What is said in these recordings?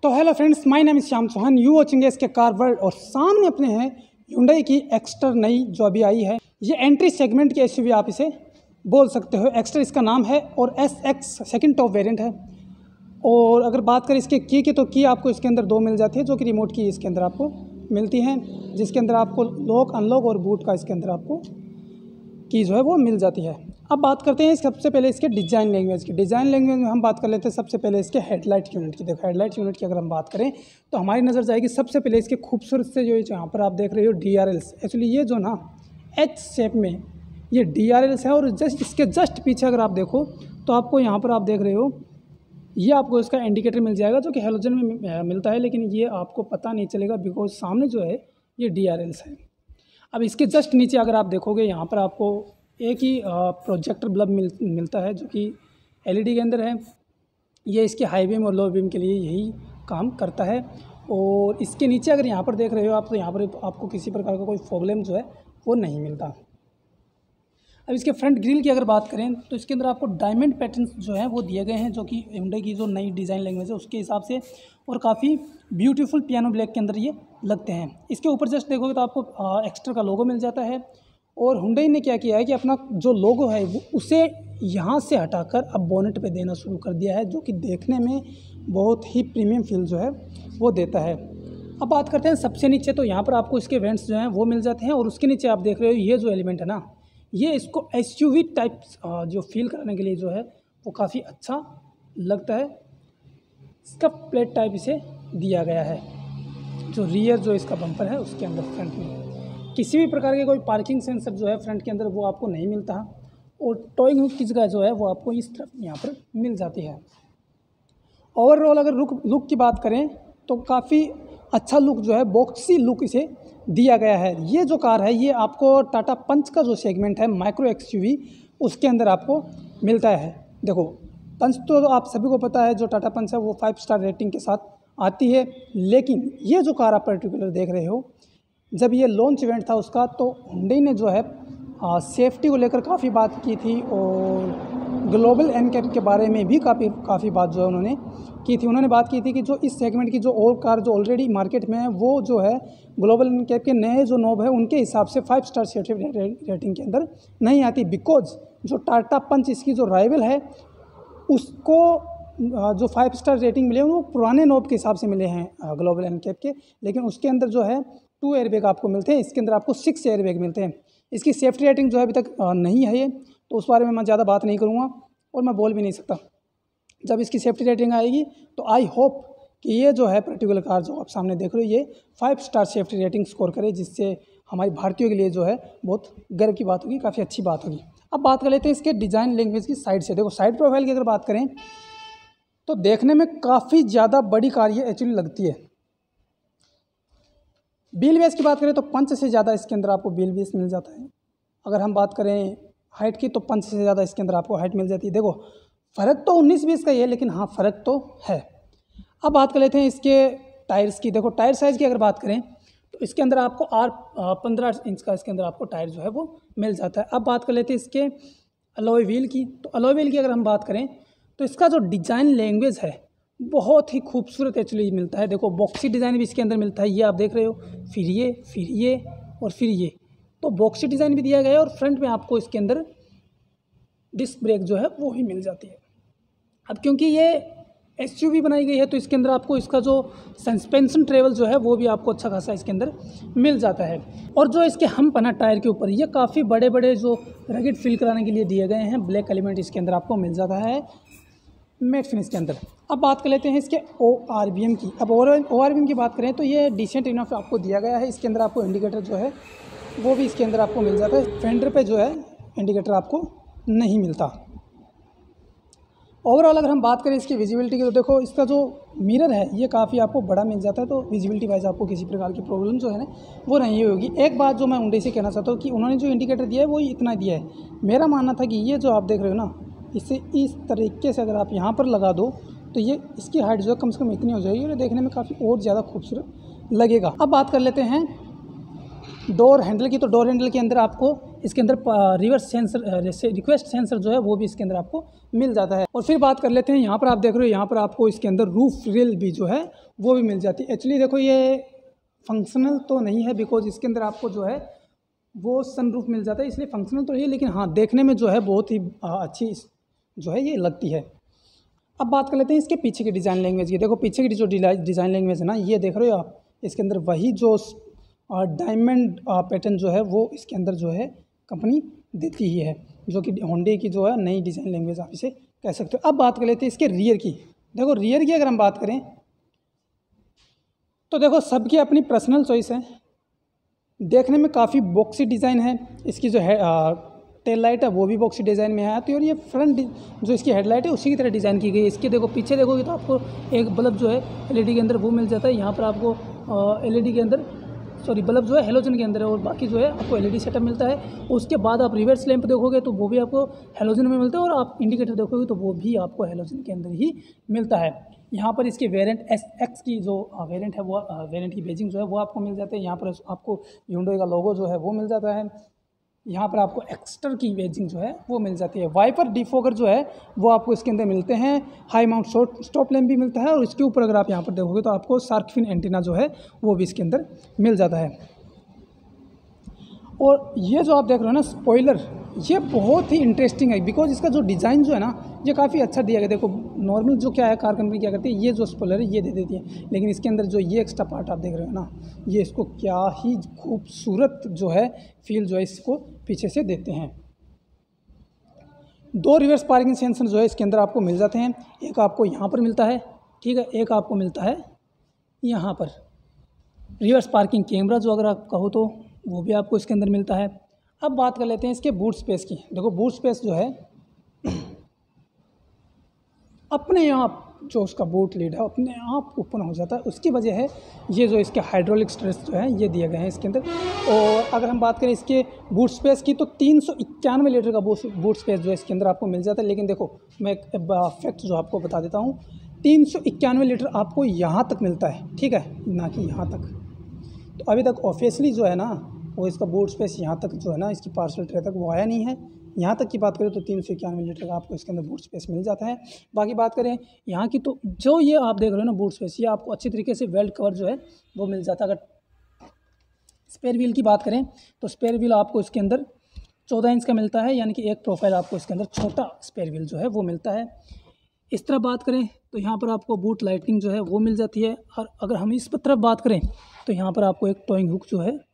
तो hello friends, my name is Shyam Chauhan, you watching इसके car world. और सामने अपने हैं Hyundai की एक्स्टर नई जो अभी आई है। ये एंट्री सेगमेंट की एसयूवी आप इसे बोल सकते हो। एक्स्टर इसका नाम है और SX सेकंड टॉप वेरिएंट है। और अगर बात करें इसके की तो की आपको इसके अंदर दो मिल जाती है, जो कि रिमोट की इसके अंदर आपको मिलती हैं, जिसके अंदर आपको लॉक अनलॉक और बूट का इसके अंदर आपको की जो है वो मिल जाती है। अब बात करते हैं सबसे पहले इसके डिज़ाइन लैंग्वेज की। डिज़ाइन लैंग्वेज में हम बात कर लेते हैं सबसे पहले इसके हेडलाइट यूनिट की। देखो हेडलाइट यूनिट की अगर हम बात करें तो हमारी नज़र जाएगी सबसे पहले इसके खूबसूरत से जो यहाँ पर आप देख रहे हो DRLs। एक्चुअली ये जो ना H शेप में ये DRLs है, और इसके जस्ट पीछे अगर आप देखो तो आपको यहाँ पर आप देख रहे हो ये आपको इसका इंडिकेटर मिल जाएगा, जो कि हेलोजन में मिलता है, लेकिन ये आपको पता नहीं चलेगा बिकॉज सामने जो है ये DRLs है। अब इसके जस्ट नीचे अगर आप देखोगे यहाँ पर आपको एक ही प्रोजेक्टर बल्ब मिलता है, जो कि LED के अंदर है। ये इसके हाई बीम और लो बीम के लिए यही काम करता है। और इसके नीचे अगर यहाँ पर देख रहे हो आप, तो यहाँ पर आपको किसी प्रकार का कोई प्रॉब्लम जो है वो नहीं मिलता। अब इसके फ्रंट ग्रिल की अगर बात करें तो इसके अंदर आपको डायमंड पैटर्न्स जो है वो दिए गए हैं, जो कि Hyundai की जो नई डिज़ाइन लैंग्वेज है उसके हिसाब से, और काफ़ी ब्यूटीफुल पियानो ब्लैक के अंदर ये लगते हैं। इसके ऊपर जस्ट देखोगे तो आपको एक्स्ट्रा का लोगो मिल जाता है। और Hyundai ने क्या किया है कि अपना जो लोगो है वो उसे यहाँ से हटाकर अब बोनेट पे देना शुरू कर दिया है, जो कि देखने में बहुत ही प्रीमियम फील जो है वो देता है। अब बात करते हैं सबसे नीचे, तो यहाँ पर आपको इसके वेंट्स जो हैं वो मिल जाते हैं, और उसके नीचे आप देख रहे हो ये जो एलिमेंट है ना, ये इसको SUV टाइप जो फील कराने के लिए जो है वो काफ़ी अच्छा लगता है। इसका प्लेट टाइप इसे दिया गया है, जो रियर जो इसका बम्पर है उसके अंदर फ्रंट में किसी भी प्रकार के कोई पार्किंग सेंसर जो है फ्रंट के अंदर वो आपको नहीं मिलता। और टॉइंग हुक की जगह जो है वो आपको इस तरफ यहाँ पर मिल जाती है। ओवरऑल अगर लुक की बात करें तो काफ़ी अच्छा लुक जो है, बॉक्सी लुक इसे दिया गया है। ये जो कार है ये आपको टाटा पंच का जो सेगमेंट है माइक्रो XUV उसके अंदर आपको मिलता है। देखो पंच तो आप सभी को पता है, जो टाटा पंच है वो 5 स्टार रेटिंग के साथ आती है। लेकिन ये जो कार आप पर्टिकुलर देख रहे हो, जब ये लॉन्च इवेंट था उसका, तो Hyundai ने जो है सेफ्टी को लेकर काफ़ी बात की थी, और ग्लोबल NCAP के बारे में भी काफ़ी बात जो है उन्होंने की थी। उन्होंने बात की थी कि जो इस सेगमेंट की जो और कार जो ऑलरेडी मार्केट में है वो जो है ग्लोबल NCAP के नए जो नॉब है उनके हिसाब से 5 स्टार सेफ्टी रेटिंग के अंदर नहीं आती, बिकॉज जो टाटा पंच इसकी जो राइवल है उसको जो 5 स्टार रेटिंग मिले वो पुराने नॉब के हिसाब से मिले हैं ग्लोबल NCAP के। लेकिन उसके अंदर जो है 2 एयरबैग आपको मिलते हैं, इसके अंदर आपको 6 एयरबैग मिलते हैं। इसकी सेफ्टी रेटिंग जो है अभी तक नहीं है ये, तो उस बारे में मैं ज़्यादा बात नहीं करूँगा और मैं बोल भी नहीं सकता। जब इसकी सेफ्टी रेटिंग आएगी तो आई होप कि ये जो है पर्टिकुलर कार जो आप सामने देख रहे हो ये 5 स्टार सेफ्टी रेटिंग स्कोर करे, जिससे हमारे भारतीयों के लिए जो है बहुत गर्व की बात होगी, काफ़ी अच्छी बात होगी। अब बात कर लेते हैं इसके डिज़ाइन लैंग्वेज की साइड से। देखो साइड प्रोफाइल की अगर बात करें तो देखने में काफ़ी ज़्यादा बड़ी कार ये एक्चुअली लगती है। व्हील बेस की बात करें तो पंच से ज़्यादा इसके अंदर आपको व्हील बेस मिल जाता है। अगर हम बात करें हाइट की तो पंच से ज़्यादा इसके अंदर आपको हाइट मिल जाती है। देखो फ़र्क तो 19-20 का ही है, लेकिन हाँ फ़र्क तो है। अब बात कर लेते हैं इसके टायर्स की। देखो टायर साइज़ की अगर बात करें तो इसके अंदर आपको 15 इंच का इसके अंदर आपको टायर जो है वो मिल जाता है। अब बात कर लेते हैं इसके अलॉय व्हील की। तो अलॉय व्हील की अगर हम बात करें तो इसका जो डिज़ाइन लैंग्वेज है बहुत ही खूबसूरत एक्चुअली मिलता है। देखो बॉक्सी डिज़ाइन भी इसके अंदर मिलता है, ये आप देख रहे हो, फिर ये और फिर ये, तो बॉक्सी डिज़ाइन भी दिया गया है। और फ्रंट में आपको इसके अंदर डिस्क ब्रेक जो है वो ही मिल जाती है। अब क्योंकि ये SUV बनाई गई है तो इसके अंदर आपको इसका जो सस्पेंशन ट्रेवल जो है वो भी आपको अच्छा खासा इसके अंदर मिल जाता है। और जो इसके हम्प है ना टायर के ऊपर, ये काफ़ी बड़े बड़े जो रगेड फील कराने के लिए दिए गए हैं। ब्लैक एलिमेंट इसके अंदर आपको मिल जाता है मैट फिनिश के अंदर। अब बात कर लेते हैं इसके ORBM की। अब ORBM की बात करें तो ये डिसेंट इनफ आपको दिया गया है। इसके अंदर आपको इंडिकेटर जो है वो भी इसके अंदर आपको मिल जाता है। फेंडर पे जो है इंडिकेटर आपको नहीं मिलता। ओवरऑल अगर हम बात करें इसकी विजिबिलिटी की तो देखो इसका जो मिरर है ये काफ़ी आपको बड़ा मिल जाता है, तो विजिबिलिटी वाइज आपको किसी प्रकार की प्रॉब्लम जो है ना वो नहीं होगी। एक बात जो मैं Hyundai से कहना चाहता हूँ कि उन्होंने जो इंडिकेटर दिया है वो इतना दिया है। मेरा मानना था कि ये जो आप देख रहे हो ना, इसे इस तरीके से अगर आप यहाँ पर लगा दो तो ये इसकी हाइट जो है कम से कम इतनी हो जाएगी और देखने में काफ़ी और ज़्यादा खूबसूरत लगेगा। अब बात कर लेते हैं डोर हैंडल की, तो डोर हैंडल के अंदर आपको इसके अंदर रिवर्स सेंसर जैसे रिक्वेस्ट सेंसर जो है वो भी इसके अंदर आपको मिल जाता है। और फिर बात कर लेते हैं, यहाँ पर आप देख रहे हो यहाँ पर आपको इसके अंदर रूफ रिल भी जो है वो भी मिल जाती है। एक्चुअली देखो ये फंक्शनल तो नहीं है, बिकॉज इसके अंदर आपको जो है वो सनरूफ मिल जाता है, इसलिए फंक्शनल तो नहीं है, लेकिन हाँ देखने में जो है बहुत ही अच्छी जो है ये लगती है। अब बात कर लेते हैं इसके पीछे की डिज़ाइन लैंग्वेज की। देखो पीछे की जो डिज़ाइन लैंग्वेज है ना, ये देख रहे हो आप, इसके अंदर वही जो डायमंड पैटर्न जो है वो इसके अंदर जो है कंपनी देती ही है, जो कि होंडे की जो है नई डिज़ाइन लैंग्वेज आप इसे कह सकते हो। अब बात कर लेते हैं इसके रियर की। देखो रियर की अगर हम बात करें तो देखो सबकी अपनी पर्सनल चॉइस है, देखने में काफ़ी बॉक्सी डिज़ाइन है। इसकी जो है टेल लाइट है वो भी बॉक्सी डिज़ाइन में आती है, और ये फ्रंट जो इसकी हेडलाइट है उसी की तरह डिज़ाइन की गई है। इसके देखो पीछे देखोगे तो आपको एक बल्ब जो है एलईडी के अंदर वो मिल जाता है। यहाँ पर आपको एलईडी के अंदर बल्ब जो है हेलोजन के अंदर है, और बाकी जो है आपको एलईडी सेटअप मिलता है। उसके बाद आप रिवर्स लैंप देखोगे तो वो भी आपको हेलोजन में मिलता है, और आप इंडिकेटर देखोगे तो वो भी आपको हेलोजन के अंदर ही मिलता है। यहाँ पर इसके वेरिएंट SX की जो वेरिएंट है वो वेरिएंट की बेजिंग जो है वो आपको मिल जाते हैं। यहाँ पर आपको hyundai का लोगो जो है वो मिल जाता है। यहाँ पर आपको एक्स्टर की बेजिंग जो है वो मिल जाती है। वाइपर डिफोगर जो है वो आपको इसके अंदर मिलते हैं। हाई माउंट स्टॉप लैम्प भी मिलता है, और इसके ऊपर अगर आप यहाँ पर देखोगे तो आपको शार्क फिन एंटीना जो है वो भी इसके अंदर मिल जाता है। और ये जो आप देख रहे हो ना स्पॉइलर, ये बहुत ही इंटरेस्टिंग है, बिकॉज इसका जो डिज़ाइन जो है ना ये काफ़ी अच्छा दिया गया। देखो नॉर्मल जो क्या है कार कंपनी क्या करती है, ये जो स्पॉइलर है ये दे देती है, लेकिन इसके अंदर जो ये एक्स्ट्रा पार्ट आप देख रहे हो ना, ये इसको क्या ही खूबसूरत जो है फील जो है इसको पीछे से देते हैं। 2 रिवर्स पार्किंग सेंसर जो है इसके अंदर आपको मिल जाते हैं। एक आपको यहाँ पर मिलता है, ठीक है, एक आपको मिलता है यहाँ पर। रिवर्स पार्किंग कैमरा जो अगर आप कहो तो वो भी आपको इसके अंदर मिलता है। अब बात कर लेते हैं इसके बूट स्पेस की। देखो बूट स्पेस जो है अपने आप जो उसका बूट लीड है अपने आप ओपन हो जाता है। उसकी वजह है ये जो इसके हाइड्रोलिक स्ट्रेस जो है ये दिए गए हैं इसके अंदर। और अगर हम बात करें इसके बूट स्पेस की तो 391 लीटर का बूट स्पेस जो है इसके अंदर आपको मिल जाता है। लेकिन देखो मैं एक फैक्ट जो आपको बता देता हूँ, 391 लीटर आपको यहाँ तक मिलता है, ठीक है, ना कि यहाँ तक। तो अभी तक ऑफिशियली जो है ना वो इसका बूट स्पेस यहाँ तक जो है ना इसकी पार्सल ट्रे तक वो आया नहीं है। यहाँ तक की बात करें तो 391 लीटर का आपको इसके अंदर बूट स्पेस मिल जाता है। बाकी बात करें यहाँ की तो जो ये आप देख रहे हो ना बूट स्पेस, ये आपको अच्छी तरीके से वेल्ड कवर जो है वो मिल जाता है। अगर स्पेयर व्हील की बात करें तो स्पेयर व्हील आपको इसके अंदर 14 इंच का मिलता है, यानी कि एक प्रोफाइल आपको इसके अंदर छोटा स्पेयर व्हील जो है वो मिलता है। इस तरह बात करें तो यहाँ पर आपको बूट लाइटिंग जो है वो मिल जाती है। और अगर हम इस तरफ बात करें तो यहाँ पर आपको एक टॉइंग हुक जो है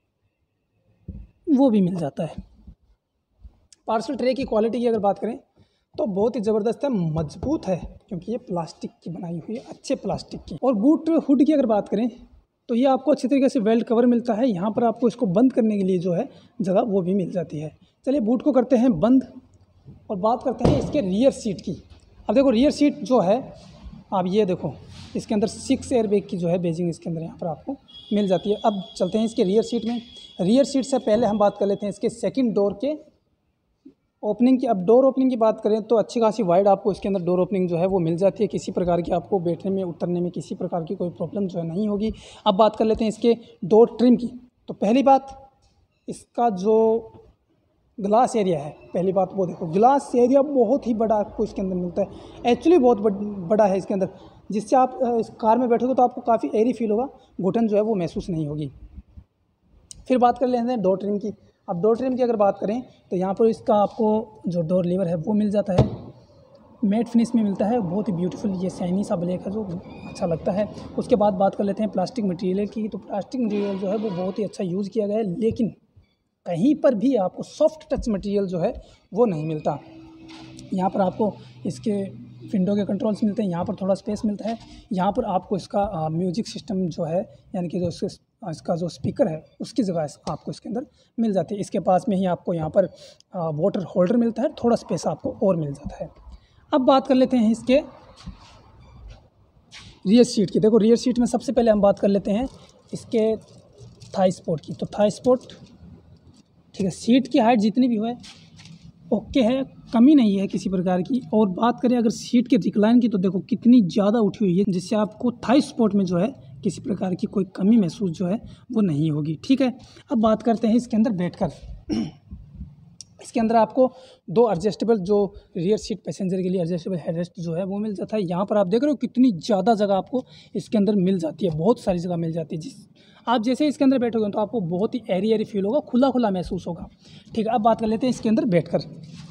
वो भी मिल जाता है। पार्सल ट्रे की क्वालिटी की अगर बात करें तो बहुत ही ज़बरदस्त है, मजबूत है, क्योंकि ये प्लास्टिक की बनाई हुई है, अच्छे प्लास्टिक की। और बूट हुड की अगर बात करें तो ये आपको अच्छी तरीके से वेल्ड कवर मिलता है। यहाँ पर आपको इसको बंद करने के लिए जो है जगह वो भी मिल जाती है। चलिए बूट को करते हैं बंद और बात करते हैं इसके रियर सीट की। अब देखो रियर सीट जो है आप ये देखो इसके अंदर 6 एयरबैग की जो है बेजिंग इसके अंदर यहाँ पर आपको मिल जाती है। अब चलते हैं इसके रियर सीट में। रियर सीट से पहले हम बात कर लेते हैं इसके सेकंड डोर के ओपनिंग की। अब डोर ओपनिंग की बात करें तो अच्छी खासी वाइड आपको इसके अंदर डोर ओपनिंग जो है वो मिल जाती है। किसी प्रकार की आपको बैठने में उतरने में किसी प्रकार की कोई प्रॉब्लम जो है नहीं होगी। अब बात कर लेते हैं इसके डोर ट्रिम की। तो पहली बात इसका जो ग्लास एरिया है, पहली बात वो देखो, ग्लास एरिया बहुत ही बड़ा आपको इसके अंदर मिलता है। एक्चुअली बहुत बड़ा है इसके अंदर, जिससे आप इस कार में बैठोगे तो आपको काफ़ी एयरी फील होगा, घुटन जो है वो महसूस नहीं होगी। फिर बात कर लेते हैं डोर ट्रिम की। अब डोर ट्रिम की अगर बात करें तो यहाँ पर इसका आपको जो डोर लीवर है वो मिल जाता है, मैट फिनिश में मिलता है, बहुत ही ब्यूटीफुल ये शाइनी सा ब्लैक है जो अच्छा लगता है। उसके बाद बात कर लेते हैं प्लास्टिक मटेरियल की। तो प्लास्टिक मटेरियल जो है वो बहुत ही अच्छा यूज़ किया गया है, लेकिन कहीं पर भी आपको सॉफ्ट टच मटेरियल जो है वो नहीं मिलता। यहाँ पर आपको इसके विंडो के कंट्रोल्स मिलते हैं, यहाँ पर थोड़ा स्पेस मिलता है। यहाँ पर आपको इसका म्यूजिक सिस्टम जो है, यानी कि जो इसका जो स्पीकर है उसकी जगह आपको इसके अंदर मिल जाती है। इसके पास में ही आपको यहाँ पर वाटर होल्डर मिलता है, थोड़ा स्पेस आपको और मिल जाता है। अब बात कर लेते हैं इसके रियर सीट की। देखो रियर सीट में सबसे पहले हम बात कर लेते हैं इसके थाई सपोर्ट की। तो थाई सपोर्ट ठीक है, सीट की हाइट जितनी भी है ओके है, कमी नहीं है किसी प्रकार की। और बात करें अगर सीट के रिक्लाइन की तो देखो कितनी ज़्यादा उठी हुई है, जिससे आपको थाई सपोर्ट में जो है किसी प्रकार की कोई कमी महसूस जो है वो नहीं होगी। ठीक है, अब बात करते हैं इसके अंदर बैठकर। इसके अंदर आपको 2 एडजस्टेबल जो रियर सीट पैसेंजर के लिए एडजस्टेबल हेडरेस्ट जो है वो मिल जाता है। यहाँ पर आप देख रहे हो कितनी ज़्यादा जगह आपको इसके अंदर मिल जाती है, बहुत सारी जगह मिल जाती है। जिस आप जैसे इसके अंदर बैठोगे तो आपको बहुत ही एरी एरी फील होगा, खुला खुला महसूस होगा। ठीक है, अब बात कर लेते हैं इसके अंदर बैठकर।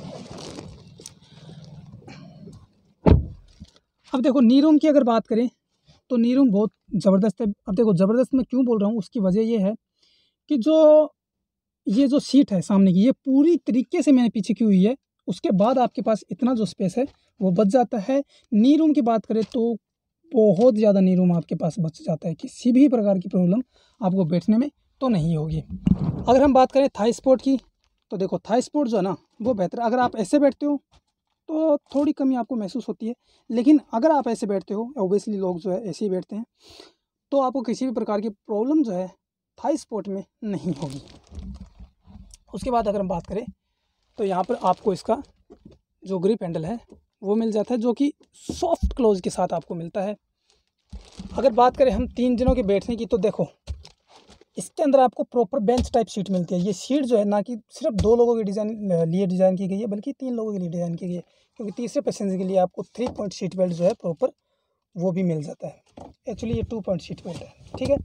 अब देखो नी रूम की अगर बात करें तो नी रूम बहुत ज़बरदस्त है। अब देखो ज़बरदस्त मैं क्यों बोल रहा हूँ, उसकी वजह ये है कि ये जो सीट है सामने की, ये पूरी तरीके से मैंने पीछे की हुई है, उसके बाद आपके पास इतना जो स्पेस है वो बच जाता है। नी रूम की बात करें तो बहुत ज़्यादा नी रूम आपके पास बच जाता है, किसी भी प्रकार की प्रॉब्लम आपको बैठने में तो नहीं होगी। अगर हम बात करें थाई सपोर्ट की तो देखो थाई सपोर्ट जो है ना वो बेहतर है। अगर आप ऐसे बैठते हो तो थोड़ी कमी आपको महसूस होती है, लेकिन अगर आप ऐसे बैठते हो, ओबियसली लोग जो है ऐसे ही बैठते हैं, तो आपको किसी भी प्रकार की प्रॉब्लम जो है थाई सपोर्ट में नहीं होगी। उसके बाद अगर हम बात करें तो यहाँ पर आपको इसका जो ग्रिप हैंडल है वो मिल जाता है, जो कि सॉफ्ट क्लोज के साथ आपको मिलता है। अगर बात करें हम 3 जनों के बैठने की तो देखो इसके अंदर आपको प्रॉपर बेंच टाइप सीट मिलती है। ये सीट जो है ना कि सिर्फ 2 लोगों के लिए डिज़ाइन की गई है, बल्कि 3 लोगों के लिए डिज़ाइन की गई है, क्योंकि तीसरे पैसेंजर के लिए आपको 3 पॉइंट सीट बेल्ट जो है प्रॉपर वो भी मिल जाता है। एक्चुअली ये 2 पॉइंट सीट बेल्ट है। ठीक है,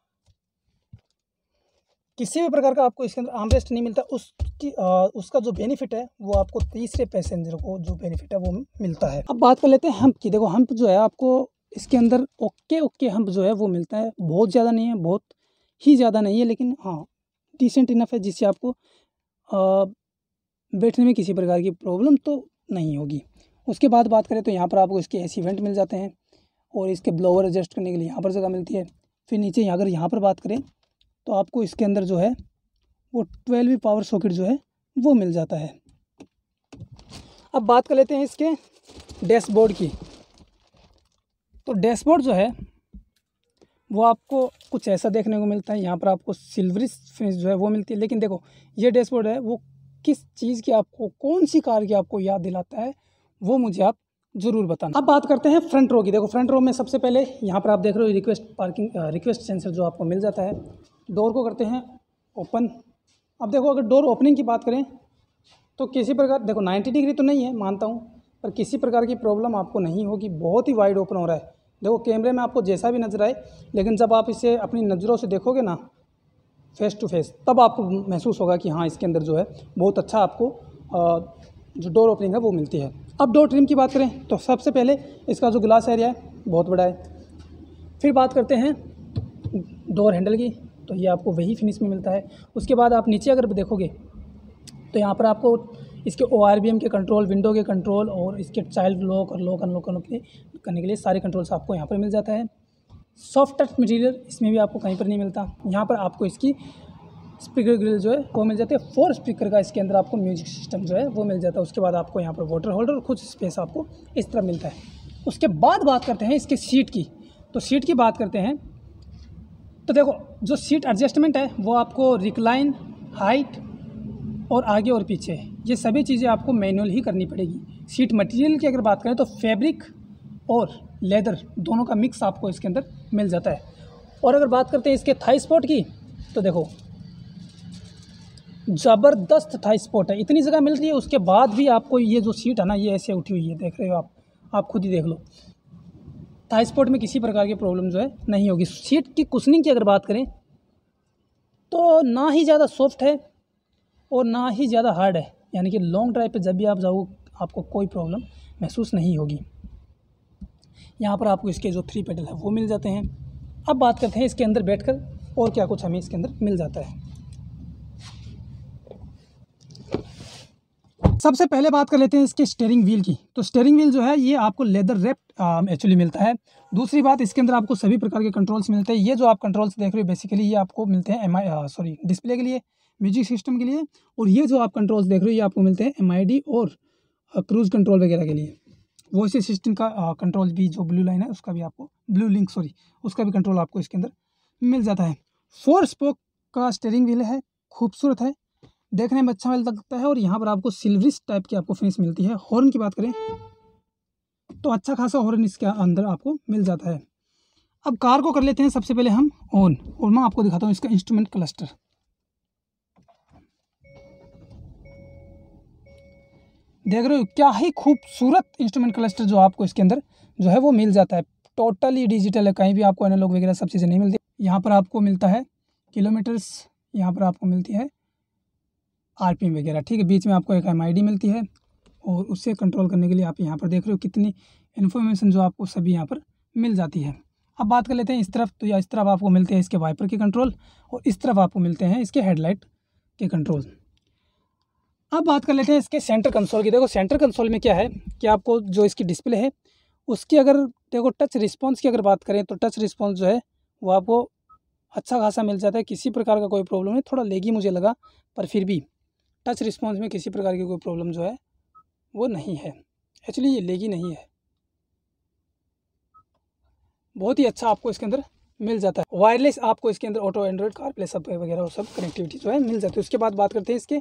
किसी भी प्रकार का आपको इसके अंदर आर्मरेस्ट नहीं मिलता। उसका जो बेनिफिट है वो आपको तीसरे पैसेंजर को जो बेनिफिट है वो मिलता है। अब बात कर लेते हैं हम्प की। देखो हम्प जो है आपको इसके अंदर ओके हम्प जो है वो मिलता है, बहुत ज़्यादा नहीं है, बहुत ही ज़्यादा नहीं है, लेकिन हाँ डिसेंट इनफ है, जिससे आपको बैठने में किसी प्रकार की प्रॉब्लम तो नहीं होगी। उसके बाद बात करें तो यहाँ पर आपको इसके एसी वेंट मिल जाते हैं और इसके ब्लोअर एडजस्ट करने के लिए यहाँ पर जगह मिलती है। फिर नीचे अगर यहाँ पर बात करें तो आपको इसके अंदर जो है वो 12V पावर सॉकेट जो है वो मिल जाता है। अब बात कर लेते हैं इसके डैशबोर्ड की। तो डैशबोर्ड जो है वो आपको कुछ ऐसा देखने को मिलता है। यहाँ पर आपको सिल्वरी फिनिश जो है वो मिलती है, लेकिन देखो ये डैशबोर्ड है वो किस चीज़ की, आपको कौन सी कार की आपको याद दिलाता है वो मुझे आप ज़रूर बताना। अब बात करते हैं फ्रंट रो की। देखो फ्रंट रो में सबसे पहले यहाँ पर आप देख रहे हो रिक्वेस्ट सेंसर जो आपको मिल जाता है। डोर को करते हैं ओपन। अब देखो अगर डोर ओपनिंग की बात करें तो किसी प्रकार, देखो 90 डिग्री तो नहीं है मानता हूँ, पर किसी प्रकार की प्रॉब्लम आपको नहीं होगी, बहुत ही वाइड ओपन हो रहा है। देखो कैमरे में आपको जैसा भी नज़र आए, लेकिन जब आप इसे अपनी नज़रों से देखोगे ना फेस टू फेस, तब आपको महसूस होगा कि हाँ इसके अंदर जो है बहुत अच्छा आपको जो डोर ओपनिंग है वो मिलती है। अब डोर ट्रिम की बात करें तो सबसे पहले इसका जो ग्लास एरिया है बहुत बड़ा है। फिर बात करते हैं डोर हैंडल की, तो ये आपको वही फिनिश में मिलता है। उसके बाद आप नीचे अगर देखोगे तो यहाँ पर आपको इसके ORBM के कंट्रोल, विंडो के कंट्रोल और इसके चाइल्ड लॉक और लॉक अनलॉक करने के लिए सारे कंट्रोल्स आपको यहाँ पर मिल जाता है। सॉफ्ट टच मटेरियल इसमें भी आपको कहीं पर नहीं मिलता। यहाँ पर आपको इसकी स्पीकर ग्रिल जो है वो मिल जाती है। 4 स्पीकर का इसके अंदर आपको म्यूजिक सिस्टम जो है वो मिल जाता है। उसके बाद आपको यहाँ पर वाटर होल्डर और कुछ स्पेस आपको इस तरह मिलता है। उसके बाद बात करते हैं इसके सीट की। तो सीट की बात करते हैं तो देखो जो सीट एडजस्टमेंट है वो आपको रिक्लाइन, हाइट और आगे और पीछे, ये सभी चीज़ें आपको मैनुअल ही करनी पड़ेगी। सीट मटेरियल की अगर बात करें तो फैब्रिक और लेदर दोनों का मिक्स आपको इसके अंदर मिल जाता है। और अगर बात करते हैं इसके थाई सपोर्ट की तो देखो ज़बरदस्त थाई सपोर्ट है, इतनी जगह मिल रही है, उसके बाद भी आपको ये जो सीट है ना ये ऐसे उठी हुई है, देख रहे हो आप खुद ही देख लो। थाई सपोर्ट में किसी प्रकार की प्रॉब्लम जो है नहीं होगी। सीट की कुशनिंग की अगर बात करें तो ना ही ज़्यादा सॉफ्ट है और ना ही ज़्यादा हार्ड है, यानी कि लॉन्ग ड्राइव पे जब भी आप जाओ आपको कोई प्रॉब्लम महसूस नहीं होगी। यहाँ पर आपको इसके जो 3 पेडल है वो मिल जाते हैं। अब बात करते हैं इसके अंदर बैठकर और क्या कुछ हमें इसके अंदर मिल जाता है। सबसे पहले बात कर लेते हैं इसके स्टीयरिंग व्हील की। तो स्टीयरिंग व्हील जो है ये आपको लेदर रैप्ड एक्चुअली मिलता है। दूसरी बात, इसके अंदर आपको सभी प्रकार के कंट्रोल्स मिलते हैं। ये जो आप कंट्रोल्स देख रहे हो बेसिकली ये आपको मिलते हैं डिस्प्ले के लिए, म्यूजिक सिस्टम के लिए, और ये जो आप कंट्रोल्स देख रहे हो ये आपको मिलते हैं MID और क्रूज़ कंट्रोल वगैरह के लिए। वॉइस असिस्टेंट का कंट्रोल भी जो ब्लू लाइन है उसका भी आपको उसका भी कंट्रोल आपको इसके अंदर मिल जाता है। 4 स्पोक का स्टीयरिंग व्हील है, खूबसूरत है, देखने में अच्छा लगता है और यहाँ पर आपको सिल्वरिश टाइप की आपको फिनिश मिलती है। हॉर्न की बात करें तो अच्छा खासा हॉर्न इसके अंदर आपको मिल जाता है। अब कार को कर लेते हैं सबसे पहले हम ऑन, और मैं आपको दिखाता हूँ इसका इंस्ट्रूमेंट क्लस्टर। देख रहे हो क्या ही खूबसूरत इंस्ट्रूमेंट क्लस्टर जो आपको इसके अंदर जो है वो मिल जाता है। टोटली डिजिटल है, कहीं भी आपको एनालॉग वगैरह सब चीज़ें नहीं मिलती। यहाँ पर आपको मिलता है किलोमीटर्स, यहाँ पर आपको मिलती है आरपीएम वगैरह, ठीक है। बीच में आपको एक एमआईडी मिलती है, और उससे कंट्रोल करने के लिए आप यहाँ पर देख रहे हो कितनी इन्फॉर्मेशन जो आपको सभी यहाँ पर मिल जाती है। अब बात कर लेते हैं इस तरफ, तो या इस तरफ आपको मिलते हैं इसके वाइपर के कंट्रोल, और इस तरफ आपको मिलते हैं इसके हेडलाइट के कंट्रोल। अब बात कर लेते हैं इसके सेंटर कंसोल की। देखो सेंटर कंसोल में क्या है कि आपको जो इसकी डिस्प्ले है उसकी अगर देखो टच रिस्पॉन्स की अगर बात करें तो टच रिस्पॉन्स जो है वो आपको अच्छा खासा मिल जाता है, किसी प्रकार का कोई प्रॉब्लम नहीं। थोड़ा लेगी मुझे लगा, पर फिर भी टच रिस्पॉन्स में किसी प्रकार की कोई प्रॉब्लम जो है वो नहीं है। एक्चुअली ये लेगी नहीं है, बहुत ही अच्छा आपको इसके अंदर मिल जाता है। वायरलेस आपको इसके अंदर ऑटो एंड्रॉइड कारप्ले सब वगैरह और सब कनेक्टिविटी जो है मिल जाती है। उसके बाद बात करते हैं इसके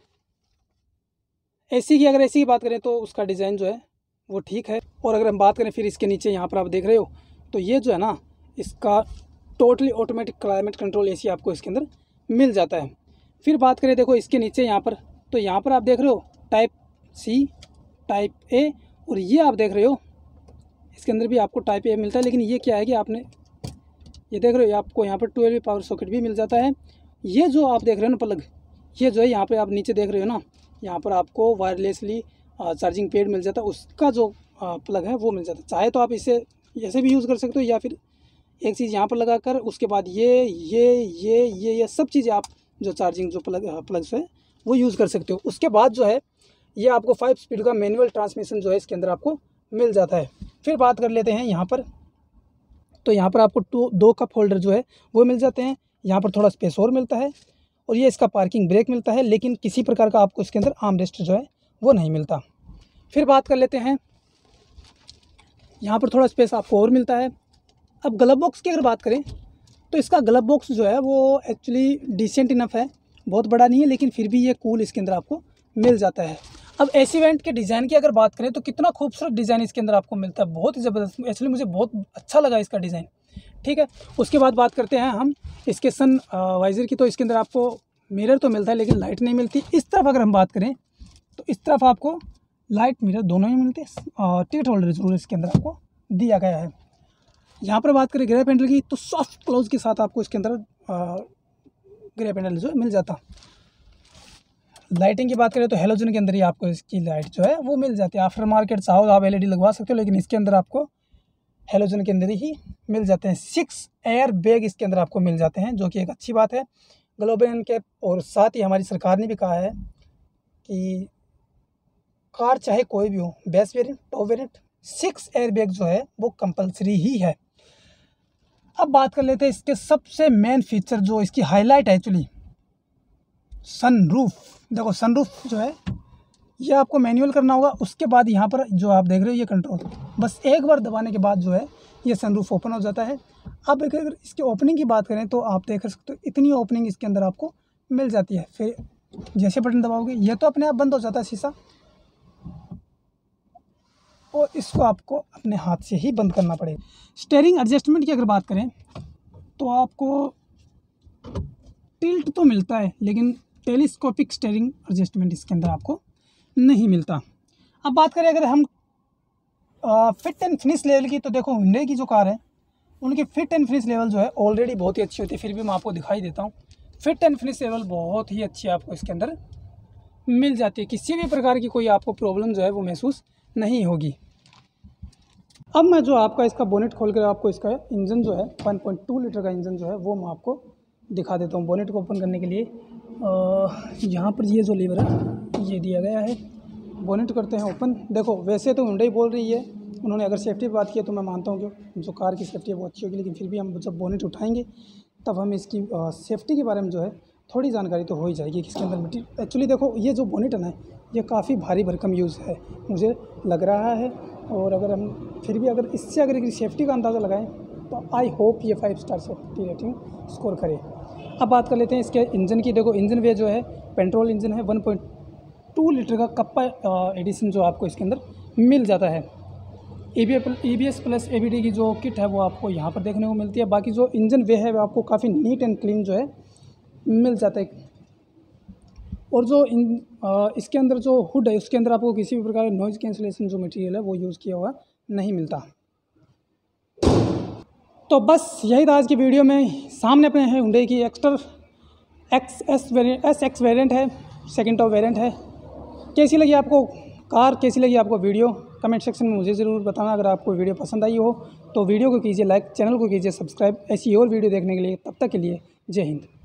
एसी की। अगर एसी की बात करें तो उसका डिज़ाइन जो है वो ठीक है। और अगर हम बात करें फिर इसके नीचे यहाँ पर आप देख रहे हो तो ये जो है ना इसका totally automatic climate control AC आपको इसके अंदर मिल जाता है। फिर बात करें देखो इसके नीचे यहाँ पर, तो यहाँ पर आप देख रहे हो टाइप सी, टाइप ए, और ये आप देख रहे हो इसके अंदर भी आपको टाइप ए मिलता है। लेकिन ये क्या है कि आपने ये देख रहे हो आपको यहाँ पर 12 पावर सॉकेट भी मिल जाता है। ये जो आप देख रहे हो ना प्लग, ये जो है यहाँ पे आप नीचे देख रहे हो ना, यहाँ पर आपको वायरलेसली चार्जिंग पैड मिल जाता है, उसका जो प्लग है वो मिल जाता है। चाहे तो आप इसे ऐसे भी यूज़ कर सकते हो, या फिर एक चीज़ यहाँ पर लगा कर उसके बाद ये सब चीज़ें आप जो चार्जिंग जो प्लग्स है वो यूज़ कर सकते हो। उसके बाद जो है ये आपको 5 स्पीड का मैनुअल ट्रांसमिशन जो है इसके अंदर आपको मिल जाता है। फिर बात कर लेते हैं यहाँ पर, तो यहाँ पर आपको 2 कप होल्डर जो है वो मिल जाते हैं। यहाँ पर थोड़ा स्पेस और मिलता है, और ये इसका पार्किंग ब्रेक मिलता है, लेकिन किसी प्रकार का आपको इसके अंदर आर्म रेस्ट जो है वो नहीं मिलता। फिर बात कर लेते हैं यहाँ पर थोड़ा स्पेस आपको और मिलता है। अब ग्लव बॉक्स की अगर बात करें तो इसका ग्लव बॉक्स जो है वो एक्चुअली डिसेंट इनफ है, बहुत बड़ा नहीं है, लेकिन फिर भी ये कूल इसके अंदर आपको मिल जाता है। अब एसी वेंट के डिज़ाइन की अगर बात करें तो कितना खूबसूरत डिज़ाइन इसके अंदर आपको मिलता है, बहुत ही ज़बरदस्त। एक्चुअली मुझे बहुत अच्छा लगा इसका डिज़ाइन, ठीक है। उसके बाद बात करते हैं हम इसके सन वाइज़र की। तो इसके अंदर आपको मिरर तो मिलता है लेकिन लाइट नहीं मिलती। इस तरफ अगर हम बात करें तो इस तरफ आपको लाइट मिरर दोनों ही मिलते हैं, और टिकट होल्डर जरूर इसके अंदर आपको दिया गया है। यहाँ पर बात करें ग्रे पैनल की तो सॉफ्ट क्लोज के साथ आपको इसके अंदर ग्रे पैनल जो है मिल जाता। लाइटिंग की बात करें तो हेलोजन के अंदर ही आपको इसकी लाइट जो है वो मिल जाती है। आफ्टर मार्केट चाहो आप एलईडी लगवा सकते हो, लेकिन इसके अंदर आपको हेलोजन के अंदर ही मिल जाते हैं। 6 एयर बैग इसके अंदर आपको मिल जाते हैं, जो कि एक अच्छी बात है ग्लोबल के। और साथ ही हमारी सरकार ने भी कहा है कि कार चाहे कोई भी हो, base variant top variant, 6 air bag जो है वो कंपलसरी ही है। अब बात कर लेते हैं इसके सबसे मेन फीचर जो इसकी हाईलाइट है एक्चुअली, सनरूफ। देखो सनरूफ जो है ये आपको मैनुअल करना होगा। उसके बाद यहाँ पर जो आप देख रहे हो ये कंट्रोल, बस एक बार दबाने के बाद जो है ये सनरूफ ओपन हो जाता है। अब अगर इसकी ओपनिंग की बात करें तो आप देख सकते हो इतनी ओपनिंग इसके अंदर आपको मिल जाती है। फिर जैसे बटन दबाओगे ये तो अपने आप बंद हो जाता है शीशा, और इसको आपको अपने हाथ से ही बंद करना पड़ेगा। स्टीयरिंग एडजस्टमेंट की अगर बात करें तो आपको टिल्ट तो मिलता है, लेकिन टेलीस्कोपिक स्टीयरिंग एडजस्टमेंट इसके अंदर आपको नहीं मिलता। अब बात करें अगर हम फिट एंड फिनिश लेवल की, तो देखो हुंडई की जो कार है उनकी फिट एंड फिनिश लेवल जो है ऑलरेडी बहुत ही अच्छी होती है। फिर भी मैं आपको दिखाई देता हूँ, फिट एंड फिनिश लेवल बहुत ही अच्छी आपको इसके अंदर मिल जाती है। किसी भी प्रकार की कोई आपको प्रॉब्लम जो है वो महसूस नहीं होगी। अब मैं जो आपका इसका बोनेट खोल कर आपको इसका इंजन जो है 1.2 लीटर का इंजन जो है वो मैं आपको दिखा देता हूँ। बोनेट को ओपन करने के लिए यहाँ पर ये जो लीवर है ये दिया गया है। बोनेट करते हैं ओपन। देखो वैसे तो हुंडई बोल रही है, उन्होंने अगर सेफ्टी की बात की है तो मैं मानता हूँ कि जो कार की सेफ्टी है वो अच्छी होगी, लेकिन फिर भी हम जब बोनेट उठाएंगे तब हम इसकी सेफ्टी के बारे में जो है थोड़ी जानकारी तो हो ही जाएगी कि इसके अंदर मिट्टी। एक्चुअली देखो ये जो बोनेट है ना ये काफ़ी भारी भरकम यूज़ है मुझे लग रहा है, और अगर हम फिर भी अगर इससे अगर सेफ्टी का अंदाज़ा लगाएं तो आई होप ये 5 स्टार सेफ्टी रेटिंग स्कोर करे। अब बात कर लेते हैं इसके इंजन की। देखो इंजन वे जो है पेट्रोल इंजन है, 1.2 लीटर का कप्पा एडिशन जो आपको इसके अंदर मिल जाता है। EBS प्लस ABD की जो किट है वो आपको यहाँ पर देखने को मिलती है। बाकी जो इंजन वे है वो आपको काफ़ी नीट एंड क्लीन जो है मिल जाता है। और जो इसके अंदर जो हुड है उसके अंदर आपको किसी भी प्रकार का नॉइज़ कैंसलेशन जो मटेरियल है वो यूज़ किया हुआ नहीं मिलता। तो बस यही था आज की वीडियो में। सामने अपने हैं Hyundai की एक्स्टर SX वेरिएंट है, सेकंड टॉप वेरिएंट है। कैसी लगी आपको कार, कैसी लगी आपको वीडियो, कमेंट सेक्शन में मुझे ज़रूर बताना। अगर आपको वीडियो पसंद आई हो तो वीडियो को कीजिए लाइक, चैनल को कीजिए सब्सक्राइब। ऐसी और वीडियो देखने के लिए तब तक के लिए जय हिंद।